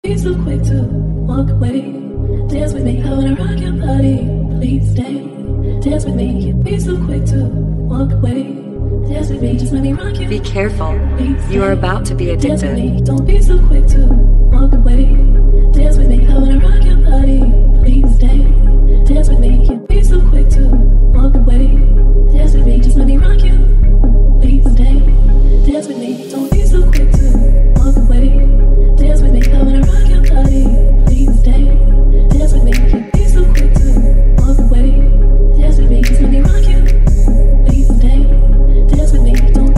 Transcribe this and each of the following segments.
be so quick to walk away. Dance with me, I wanna rock your body. Please stay. Dance with me, be so quick to walk away. Dance with me, just let me rock you. Be careful. You are about to be Dance with addicted. me, don't be so quick to walk away. Dance with me, I wanna rock your body. Please stay. Dance with me, be so quick to walk away. Dance with me, just let me rock you. Please stay. Dance with me, don't be so quick to walk away. Dance with me, I wanna rock your body. Please stay. Dance with me, be so quick to walk away. Dance with me, just let me rock you. Please stay. Dance with me, don't.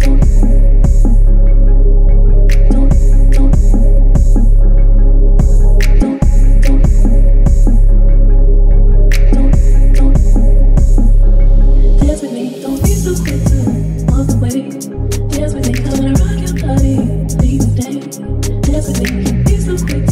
Dance with me, don't be so quick to walk away. Dance with me, I wanna rock your body. Please stay. Dance with me, be so quick